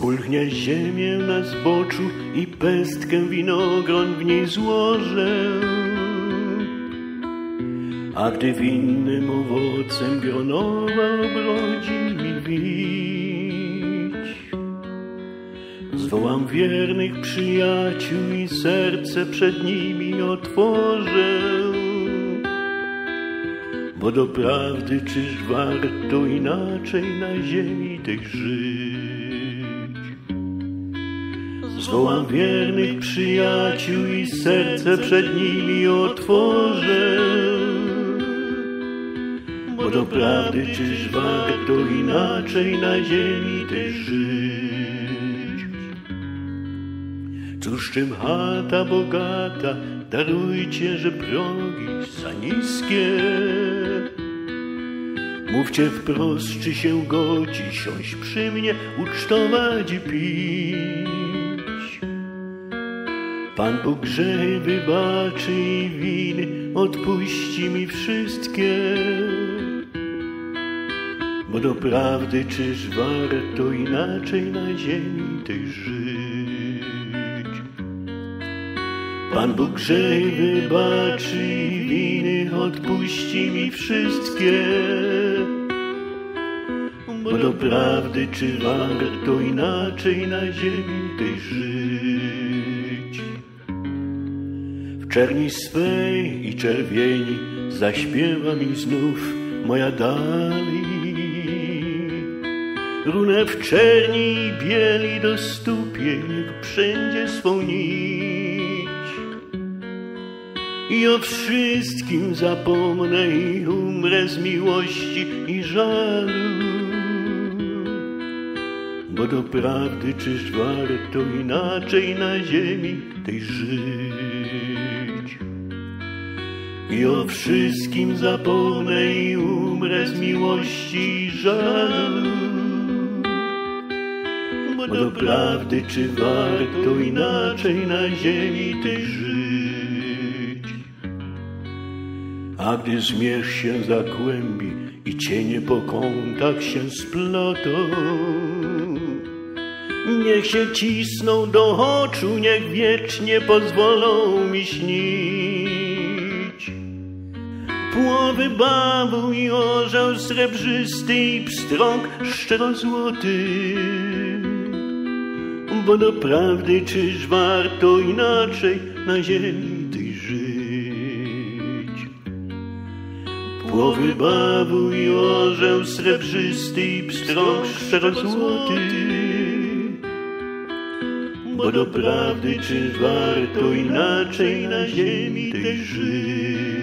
Spulchnia ziemię na zboczu i pestkę winogron w niej złożę. A gdy winnym owocem gronowa obrodzi mi wić, zwołam wiernych przyjaciół i serce przed nimi otworzę. Bo doprawdy czyż warto inaczej na ziemi tej żyć? Zwołam wiernych przyjaciół i serce przed nimi otworzę. Bo doprawdy czyż warto inaczej na ziemi tej żyć? Cóż czym chata bogata, darujcie, że progi za niskie. Mówcie wprost, czy się godzi siąść przy mnie, ucztować i pić. Pan Bóg grzechy wybaczy i winy odpuści mi wszystkie. Bo doprawdy czyż warto inaczej na ziemi tej żyć? Pan Bóg grzechy wybaczy i winy odpuści mi wszystkie. Bo doprawdy czy warto inaczej na ziemi tej żyć? W czerni swej i czerwieni zaśpiewa mi znów moja dali. Runę w czerni i bieli do stóp jej niech wszędzie swą nić. I o wszystkim zapomnę i umrę z miłości i żalu. Bo doprawdy czyż warto inaczej na ziemi tej żyć? I o wszystkim zapomnę i umrę z miłości i żalu. Bo doprawdy czy warto inaczej na ziemi tej żyć? A gdy zmierzch się zakłębi i cienie po kątach się splotą, niech się cisną do oczu, niech wiecznie pozwolą mi śnić. Płowy bawu i orzeł srebrzysty i pstrąg szczerozłoty. Bo doprawdy czyż warto inaczej na ziemi tej żyć? Płowy bawu i orzeł srebrzysty i pstrąg szczerozłoty. Bo doprawdy czyż warto inaczej na ziemi tej żyć?